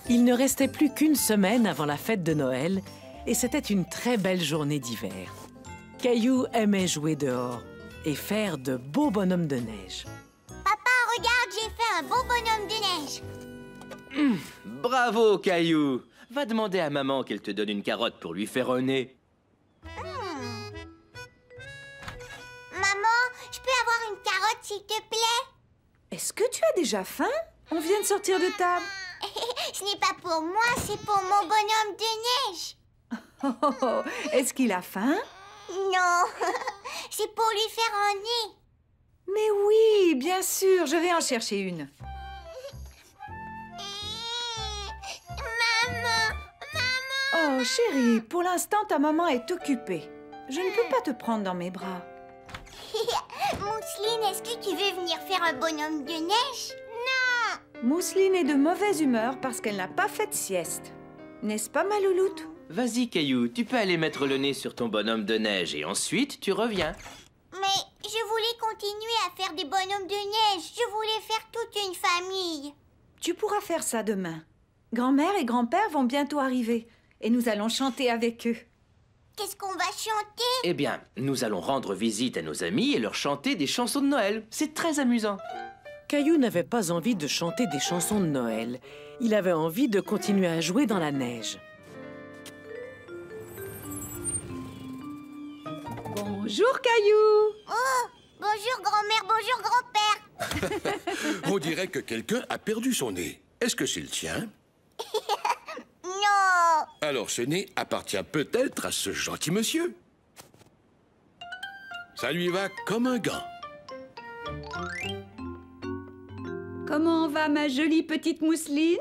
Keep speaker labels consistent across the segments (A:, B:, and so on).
A: Il ne restait plus qu'une semaine avant la fête de Noël et c'était une très belle journée d'hiver. Caillou aimait jouer dehors et faire de beaux bonhommes de neige.
B: Papa, regarde, j'ai fait un beau bonhomme de neige.
C: Bravo, Caillou! Va demander à maman qu'elle te donne une carotte pour lui faire un nez.
B: Maman, je peux avoir une carotte, s'il te plaît?
D: Est-ce que tu as déjà faim? On vient de sortir de table.
B: Ce n'est pas pour moi, c'est pour mon bonhomme de neige.
D: Oh, est-ce qu'il a faim?
B: Non, c'est pour lui faire un nez.
D: Mais oui, bien sûr, je vais en chercher une.
B: Maman!
D: Oh, chérie, pour l'instant, ta maman est occupée. Je ne peux pas te prendre dans mes bras.
B: Mousseline, est-ce que tu veux venir faire un bonhomme de neige? Non!
D: Mousseline est de mauvaise humeur parce qu'elle n'a pas fait de sieste. N'est-ce pas, ma louloute?
C: Vas-y, Caillou, tu peux aller mettre le nez sur ton bonhomme de neige et ensuite tu reviens.
B: Mais je voulais continuer à faire des bonhommes de neige. Je voulais faire toute une famille.
D: Tu pourras faire ça demain. Grand-mère et grand-père vont bientôt arriver et nous allons chanter avec eux.
B: Qu'est-ce qu'on va chanter?
C: Eh bien, nous allons rendre visite à nos amis et leur chanter des chansons de Noël. C'est très amusant.
A: Caillou n'avait pas envie de chanter des chansons de Noël. Il avait envie de continuer à jouer dans la neige.
D: Bonjour, Caillou!
B: Oh! Bonjour grand-mère, bonjour grand-père.
E: On dirait que quelqu'un a perdu son nez. Est-ce que c'est le tien?
B: Non!
E: Alors ce nez appartient peut-être à ce gentil monsieur. Ça lui va comme un gant.
D: Comment va ma jolie petite Mousseline?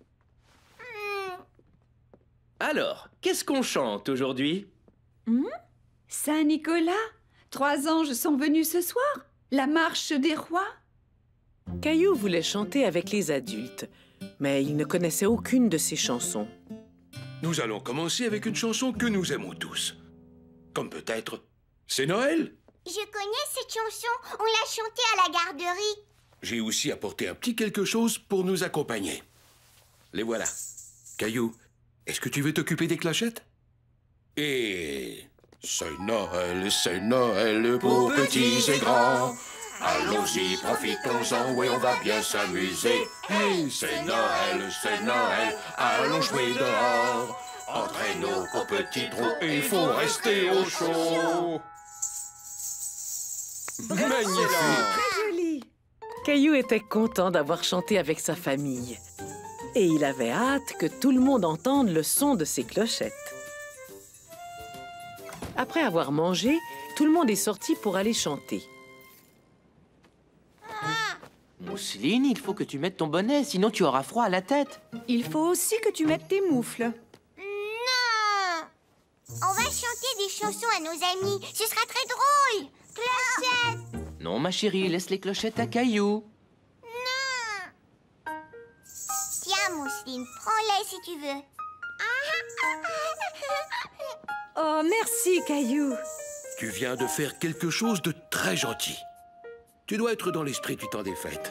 C: Alors, qu'est-ce qu'on chante aujourd'hui?
D: Saint-Nicolas, 3 anges sont venus ce soir. La marche des rois.
A: Caillou voulait chanter avec les adultes, mais il ne connaissait aucune de ces chansons.
E: Nous allons commencer avec une chanson que nous aimons tous. Comme peut-être « C'est Noël ».
B: Je connais cette chanson. On l'a chantée à la garderie.
E: J'ai aussi apporté un petit quelque chose pour nous accompagner. Les voilà. Caillou, est-ce que tu veux t'occuper des clochettes? Et... C'est Noël pour petits et grands. Allons-y, profitons-en, oui, on va bien s'amuser. Hey, c'est Noël, allons jouer dehors. Entraînons au petit trou, il faut rester au chaud. Magnifique!
D: Très jolie.
A: Caillou était content d'avoir chanté avec sa famille. Et il avait hâte que tout le monde entende le son de ses clochettes. Après avoir mangé, tout le monde est sorti pour aller chanter.
C: Mousseline, il faut que tu mettes ton bonnet, sinon tu auras froid à la tête.
D: Il faut aussi que tu mettes tes moufles.
B: Non! On va chanter des chansons à nos amis. Ce sera très drôle. Clochette!
C: Non, ma chérie, laisse les clochettes à Caillou.
B: Non! Tiens, Mousseline, prends-les si tu veux.
D: Oh, merci, Caillou.
E: Tu viens de faire quelque chose de très gentil. Tu dois être dans l'esprit du temps des fêtes.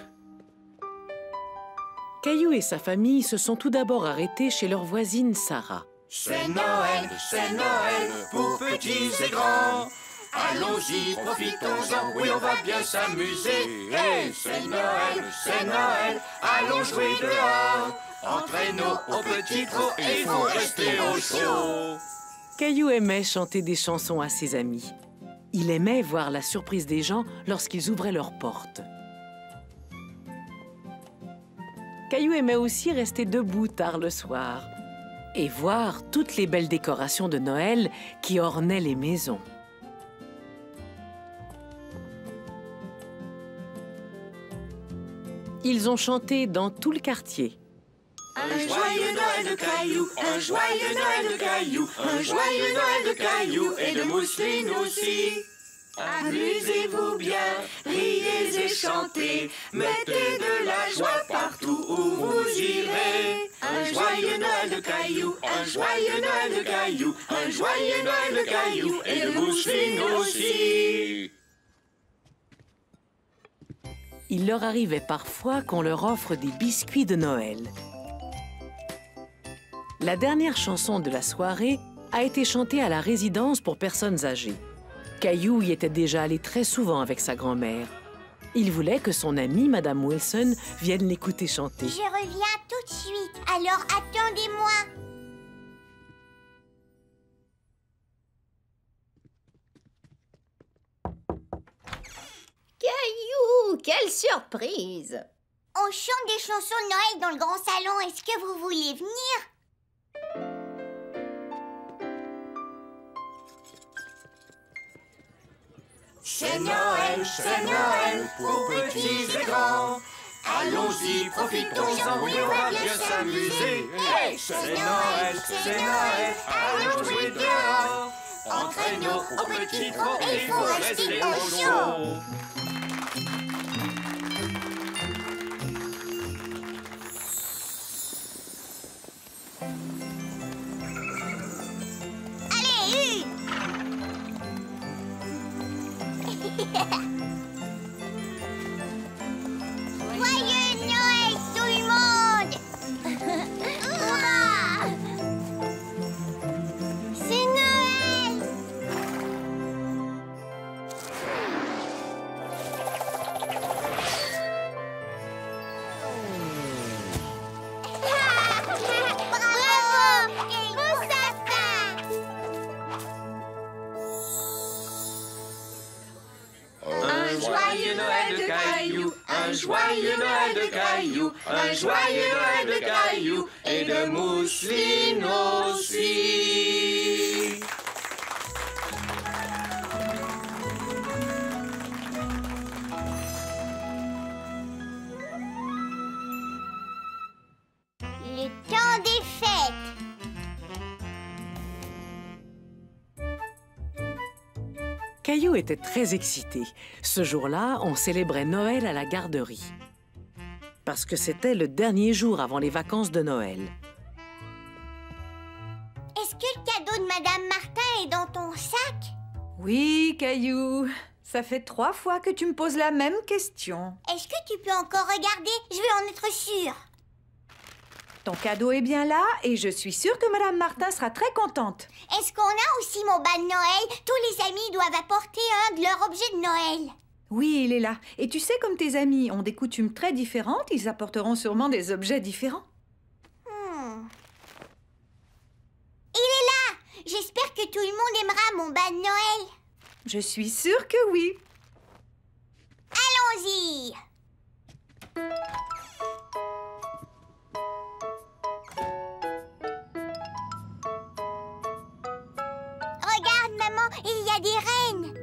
A: Caillou et sa famille se sont tout d'abord arrêtés chez leur voisine Sarah.
E: C'est Noël pour petits et grands. Allons-y, profitons-en, oui, on va bien s'amuser. Hey, c'est Noël, allons jouer dehors. Entraînons au petit trot et il faut rester au chaud.
A: Caillou aimait chanter des chansons à ses amis. Il aimait voir la surprise des gens lorsqu'ils ouvraient leurs portes. Caillou aimait aussi rester debout tard le soir et voir toutes les belles décorations de Noël qui ornaient les maisons. Ils ont chanté dans tout le quartier.
F: Un joyeux Noël de Caillou, un joyeux Noël de Caillou, un joyeux Noël de Caillou et de Mousseline aussi. Amusez-vous bien, riez et chantez, mettez de la joie partout où vous irez. Un joyeux Noël de Caillou, un joyeux Noël de Caillou, un joyeux Noël de Caillou et de Mousseline aussi.
A: Il leur arrivait parfois qu'on leur offre des biscuits de Noël. La dernière chanson de la soirée a été chantée à la résidence pour personnes âgées. Caillou y était déjà allé très souvent avec sa grand-mère. Il voulait que son amie, Madame Wilson, vienne l'écouter chanter.
B: Je reviens tout de suite, alors attendez-moi.
G: Caillou, quelle surprise!
B: On chante des chansons de Noël dans le grand salon. Est-ce que vous voulez venir?
F: C'est Noël pour petits et grands. Allons-y, profitons-en, oui, on va bien s'amuser. Hey, c'est Noël, allons jouer dehors. Entraînons au petit trot, il faut rester au chaud.
B: Allez, une. Joyeux Noël, tout le monde. Hurrah! C'est Noël. Bravo! Quel beau sapin!
F: Un joyeux Noël de Caillou, un joyeux Noël de Caillou, un joyeux Noël de Caillou et de mousseline aussi.
B: Le temps des fêtes.
A: Caillou était très excité. Ce jour-là, on célébrait Noël à la garderie. Parce que c'était le dernier jour avant les vacances de Noël.
B: Est-ce que le cadeau de Madame Martin est dans ton sac?
D: Oui, Caillou. Ça fait 3 fois que tu me poses la même question.
B: Est-ce que tu peux encore regarder? Je veux en être sûre.
D: Ton cadeau est bien là et je suis sûre que Madame Martin sera très contente.
B: Est-ce qu'on a aussi mon bas de Noël? Tous les amis doivent apporter un de leurs objets de Noël.
D: Oui, il est là. Et tu sais, comme tes amis ont des coutumes très différentes, ils apporteront sûrement des objets différents.
B: Il est là. J'espère que tout le monde aimera mon bas de Noël.
D: Je suis sûre que oui.
B: Allons-y. Regarde, maman, il y a des rennes.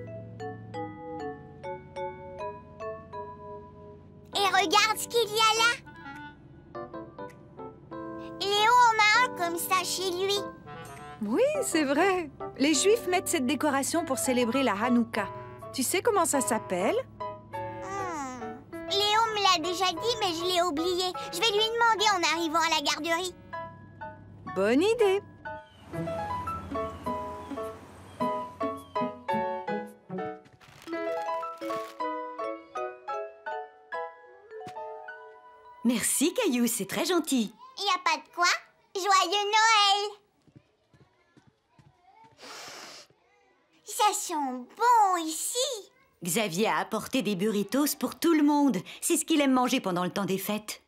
B: Et regarde ce qu'il y a là. Léo en a un comme ça chez lui.
D: Oui, c'est vrai. Les Juifs mettent cette décoration pour célébrer la Hanouka. Tu sais comment ça s'appelle?
B: Léo me l'a déjà dit, mais je l'ai oublié. Je vais lui demander en arrivant à la garderie.
D: Bonne idée.
G: Merci, Caillou, c'est très gentil.
B: Il n'y a pas de quoi. Joyeux Noël! Ça sent bon ici.
G: Xavier a apporté des burritos pour tout le monde. C'est ce qu'il aime manger pendant le temps des fêtes.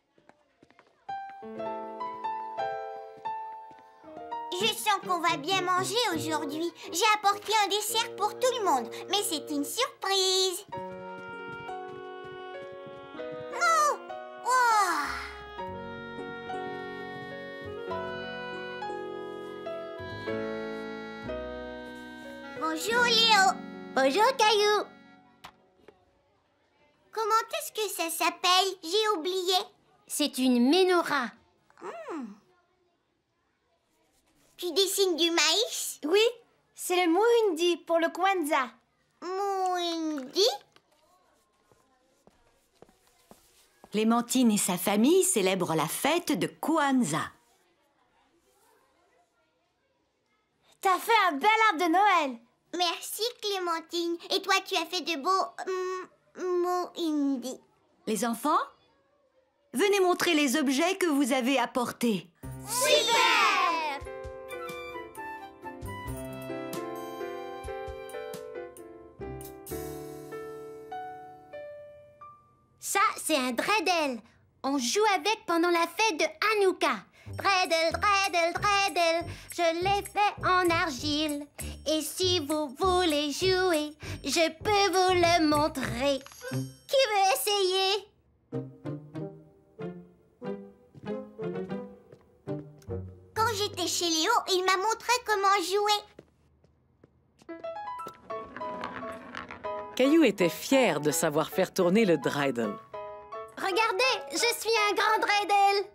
B: Je sens qu'on va bien manger aujourd'hui. J'ai apporté un dessert pour tout le monde, mais c'est une surprise. Oh! Oh! Bonjour Léo. Bonjour Caillou. Comment est-ce que ça s'appelle? J'ai oublié.
H: C'est une menorah.
B: Tu dessines du maïs?
H: Oui, c'est le Muhindi pour le Kwanzaa.
B: Muhindi?
G: Clémentine et sa famille célèbrent la fête de Kwanzaa.
H: T'as fait un bel arbre de Noël.
B: Merci Clémentine. Et toi, tu as fait de beaux Muhindi.
G: Les enfants, venez montrer les objets que vous avez apportés.
B: Super! c'est un dreidel. On joue avec pendant la fête de Hanouka. Dreidel, dreidel, dreidel, je l'ai fait en argile. Et si vous voulez jouer, je peux vous le montrer. Qui veut essayer? Quand j'étais chez Léo, il m'a montré comment jouer.
A: Caillou était fier de savoir faire tourner le dreidel.
B: Regardez, je suis un grand dreidel.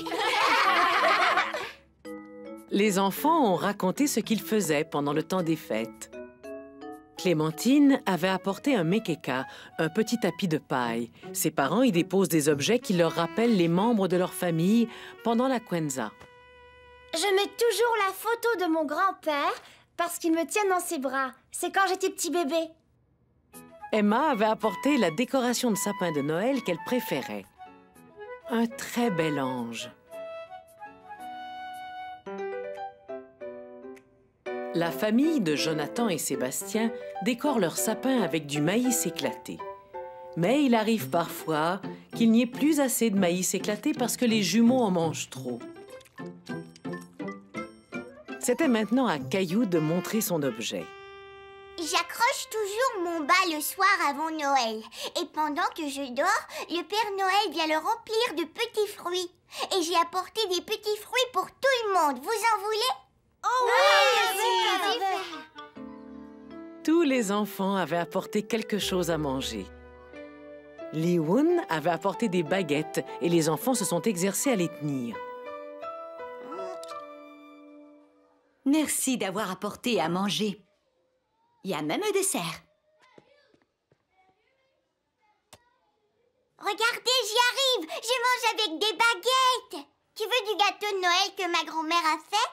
A: Les enfants ont raconté ce qu'ils faisaient pendant le temps des fêtes. Clémentine avait apporté un mekeka, un petit tapis de paille. Ses parents y déposent des objets qui leur rappellent les membres de leur famille pendant la Kwanzaa.
H: Je mets toujours la photo de mon grand-père parce qu'il me tient dans ses bras. C'est quand j'étais petit bébé.
A: Emma avait apporté la décoration de sapin de Noël qu'elle préférait. Un très bel ange. La famille de Jonathan et Sébastien décore leur sapin avec du maïs éclaté. Mais il arrive parfois qu'il n'y ait plus assez de maïs éclaté parce que les jumeaux en mangent trop. C'était maintenant à Caillou de montrer son objet.
B: J'accroche toujours mon bas le soir avant Noël. Et pendant que je dors, le Père Noël vient le remplir de petits fruits. Et j'ai apporté des petits fruits pour tout le monde. Vous en voulez?
H: Oh oui,
A: Tous les enfants avaient apporté quelque chose à manger. Li-Woon avait apporté des baguettes et les enfants se sont exercés à les tenir.
G: Merci d'avoir apporté à manger. Il y a même un dessert.
B: Regardez, j'y arrive. Je mange avec des baguettes. Tu veux du gâteau de Noël que ma grand-mère a fait?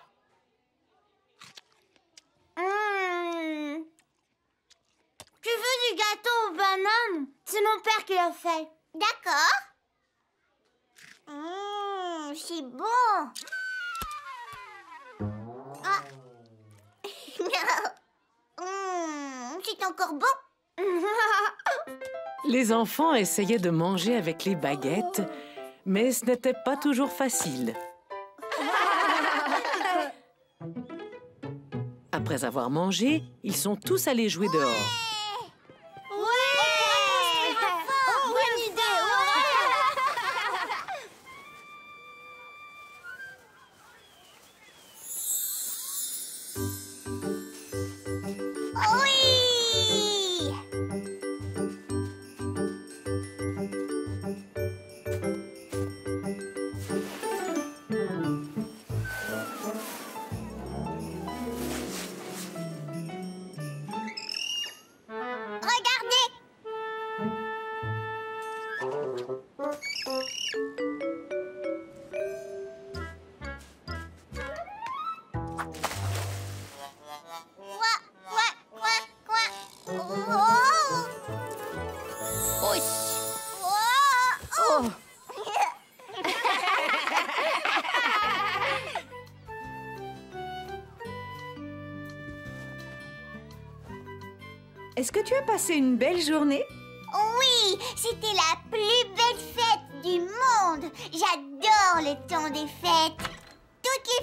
H: Tu veux du gâteau aux bananes? C'est mon père qui l'a fait.
B: D'accord. C'est bon. Ah. C'est encore bon.
A: Les enfants essayaient de manger avec les baguettes, mais ce n'était pas toujours facile. Après avoir mangé, ils sont tous allés jouer dehors.
H: Bonne idée.
B: Oui. Regardez.
D: Est-ce que tu as passé une belle journée?
B: Oui, c'était la plus belle fête du monde. J'adore le temps des fêtes. Toutes les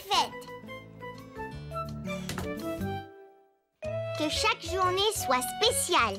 B: fêtes. Que chaque journée soit spéciale.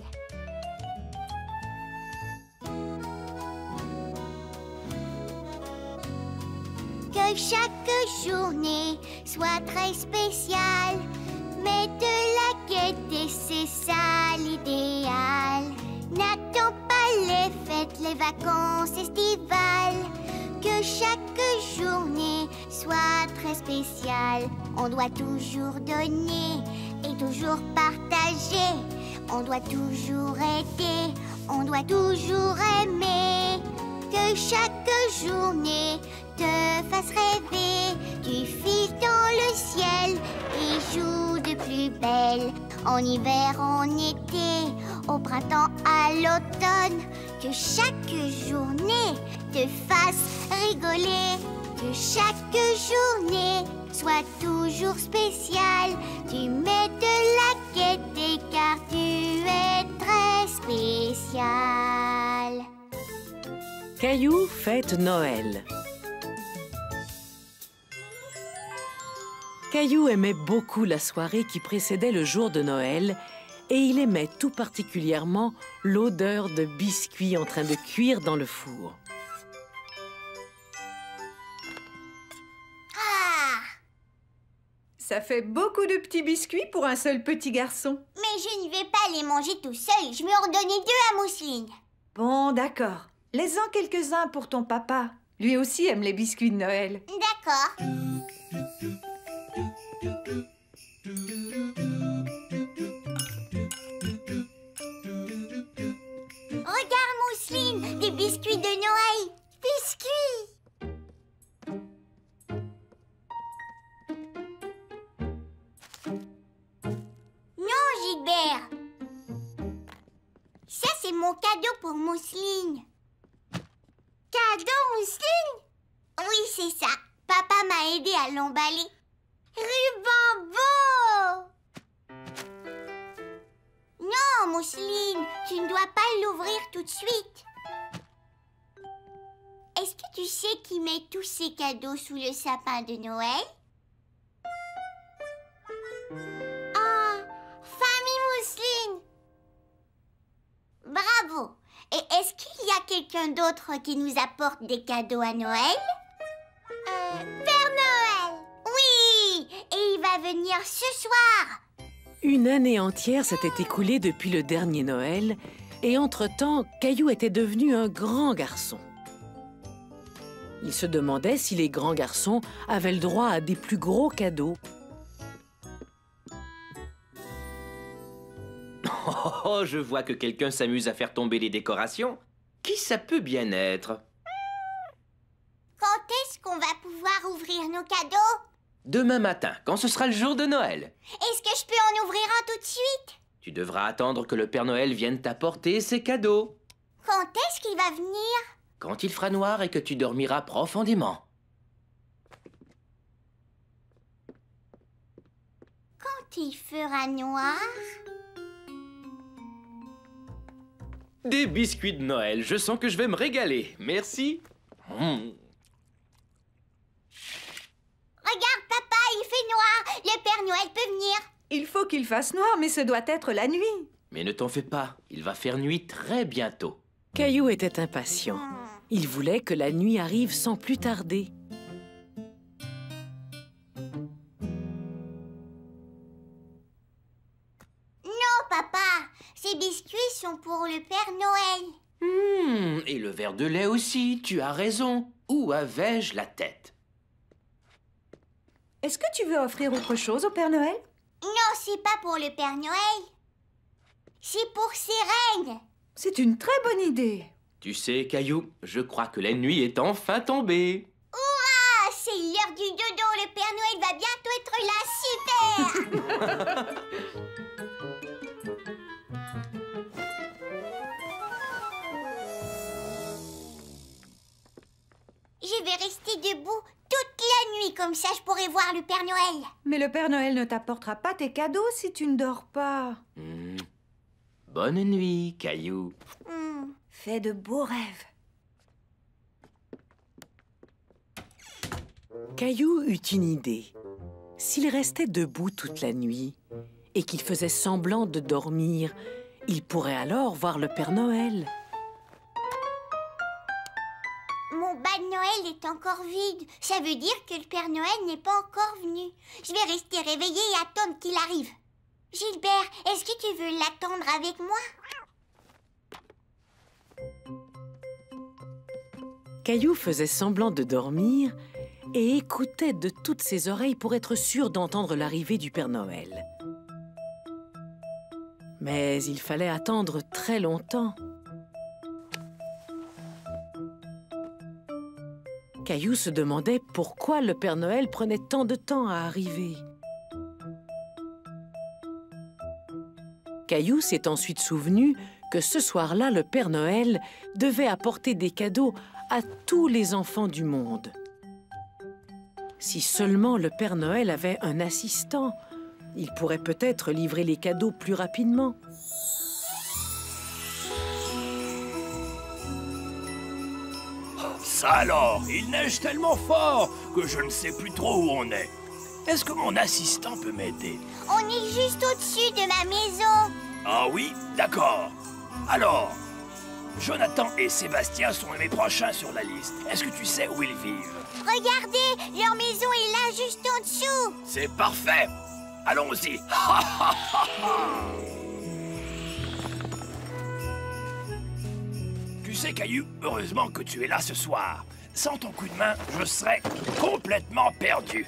B: Que chaque journée soit très spéciale. Mais de la gaieté, c'est ça l'idéal. N'attends pas les fêtes, les vacances estivales. Que chaque journée soit très spéciale. On doit toujours donner et toujours partager. On doit toujours aider, on doit toujours aimer. Que chaque journée te fasse rêver. Tu files dans le ciel et joues de plus belle. En hiver, en été, au printemps, à l'automne. Que chaque journée te fasse rigoler. Que chaque journée soit toujours spéciale. Tu mets de la gaieté car tu es très spécial.
A: Caillou fête Noël. Caillou aimait beaucoup la soirée qui précédait le jour de Noël et il aimait tout particulièrement l'odeur de biscuits en train de cuire dans le four.
B: Ah!
D: Ça fait beaucoup de petits biscuits pour un seul petit garçon.
B: Mais je ne vais pas les manger tout seul. Je vais en donner 2 à Mousseline.
D: Bon, d'accord. Laisse-en quelques-uns pour ton papa. Lui aussi aime les biscuits de Noël.
B: D'accord. Regarde, Mousseline, des biscuits de Noël. Biscuits! Non, Gilbert. Ça, c'est mon cadeau pour Mousseline. Cadeau, Mousseline? Oui, c'est ça. Papa m'a aidé à l'emballer. Ruban beau! Non, Mousseline, tu ne dois pas l'ouvrir tout de suite. Est-ce que tu sais qui met tous ces cadeaux sous le sapin de Noël? Ah, famille Mousseline! Bravo! Et est-ce qu'il y a quelqu'un d'autre qui nous apporte des cadeaux à Noël? Père Noël! Oui! Et il va venir ce soir!
A: Une année entière s'était écoulée depuis le dernier Noël et entre-temps, Caillou était devenu un grand garçon. Il se demandait si les grands garçons avaient le droit à des plus gros cadeaux.
C: Oh, je vois que quelqu'un s'amuse à faire tomber les décorations. Qui ça peut bien être?
B: Quand est-ce qu'on va pouvoir ouvrir nos cadeaux?
C: Demain matin, quand ce sera le jour de Noël.
B: Est-ce que je peux en ouvrir un tout de suite?
C: Tu devras attendre que le Père Noël vienne t'apporter ses cadeaux.
B: Quand est-ce qu'il va venir?
C: Quand il fera noir et que tu dormiras profondément.
B: Quand il fera noir?
C: Des biscuits de Noël, je sens que je vais me régaler. Merci.
B: Regarde, papa, il fait noir. Le Père Noël peut venir.
D: Il faut qu'il fasse noir, mais ce doit être la nuit.
C: Mais ne t'en fais pas, il va faire nuit très bientôt.
A: Caillou était impatient. Il voulait que la nuit arrive sans plus tarder.
B: Non, papa, ces biscuits sont pour le Père Noël.
C: Et le verre de lait aussi, tu as raison. Où avais-je la tête?
D: Est-ce que tu veux offrir autre chose au Père Noël?
B: Non, c'est pas pour le Père Noël. C'est pour ses reines.
D: C'est une très bonne idée.
C: Tu sais, Caillou, je crois que la nuit est enfin tombée.
B: Ouah, c'est l'heure du dodo. Le Père Noël va bientôt être là. Super. Je vais rester debout toute la nuit, comme ça je pourrai voir le Père Noël.
D: Mais le Père Noël ne t'apportera pas tes cadeaux si tu ne dors pas.
C: Bonne nuit, Caillou.
D: Fais de beaux rêves.
A: Caillou eut une idée. S'il restait debout toute la nuit et qu'il faisait semblant de dormir, il pourrait alors voir le Père Noël.
B: Mon bas de Noël est encore vide. Ça veut dire que le Père Noël n'est pas encore venu. Je vais rester réveillée et attendre qu'il arrive. Gilbert, est-ce que tu veux l'attendre avec moi?
A: Caillou faisait semblant de dormir et écoutait de toutes ses oreilles pour être sûr d'entendre l'arrivée du Père Noël. Mais il fallait attendre très longtemps. Caillou se demandait pourquoi le Père Noël prenait tant de temps à arriver. Caillou s'est ensuite souvenu que ce soir-là, le Père Noël devait apporter des cadeaux à tous les enfants du monde. Si seulement le Père Noël avait un assistant, il pourrait peut-être livrer les cadeaux plus rapidement.
I: Ça alors, il neige tellement fort que je ne sais plus trop où on est. Est-ce que mon assistant peut m'aider?
B: On est juste au-dessus de ma maison.
I: Ah oui, d'accord. Alors, Jonathan et Sébastien sont mes prochains sur la liste. Est-ce que tu sais où ils vivent?
B: Regardez, leur maison est là, juste en dessous.
I: C'est parfait. Allons-y. Tu sais, Caillou, heureusement que tu es là ce soir. Sans ton coup de main, je serais complètement perdu.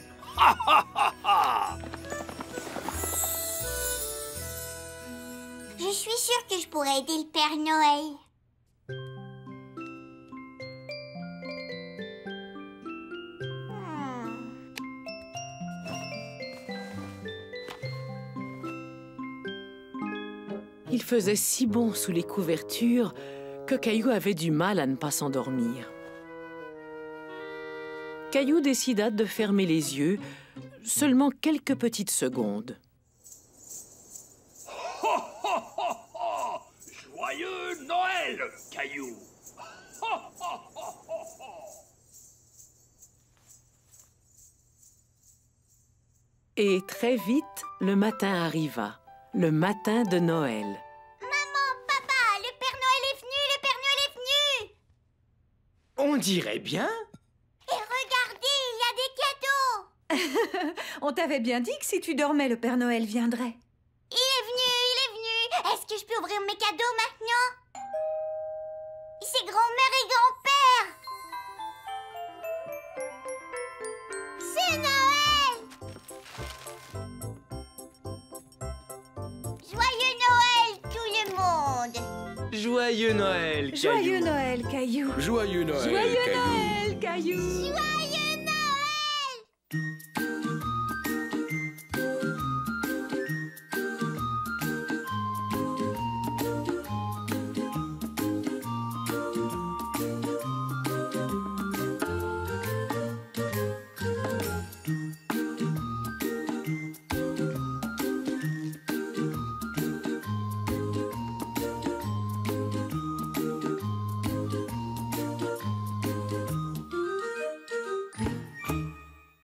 B: Je suis sûre que je pourrais aider le Père Noël.
A: Il faisait si bon sous les couvertures que Caillou avait du mal à ne pas s'endormir. Caillou décida de fermer les yeux seulement quelques petites secondes.
I: Joyeux Noël, Caillou!
A: Et très vite, le matin arriva, le matin de Noël.
B: Maman, papa, le Père Noël est venu, le Père Noël est venu!
C: On dirait bien.
B: Et regardez, il y a des cadeaux!
D: On t'avait bien dit que si tu dormais, le Père Noël viendrait.
B: Il est venu, il est venu! Est-ce que je peux ouvrir mes cadeaux maintenant? C'est grand-mère et grand-père! C'est Noël! Joyeux Noël, tout le monde!
C: Joyeux Noël, Caillou.
D: Joyeux Noël, Caillou.
E: Joyeux Noël,
D: Joyeux
E: Caillou.
D: Noël, Caillou.
B: Joyeux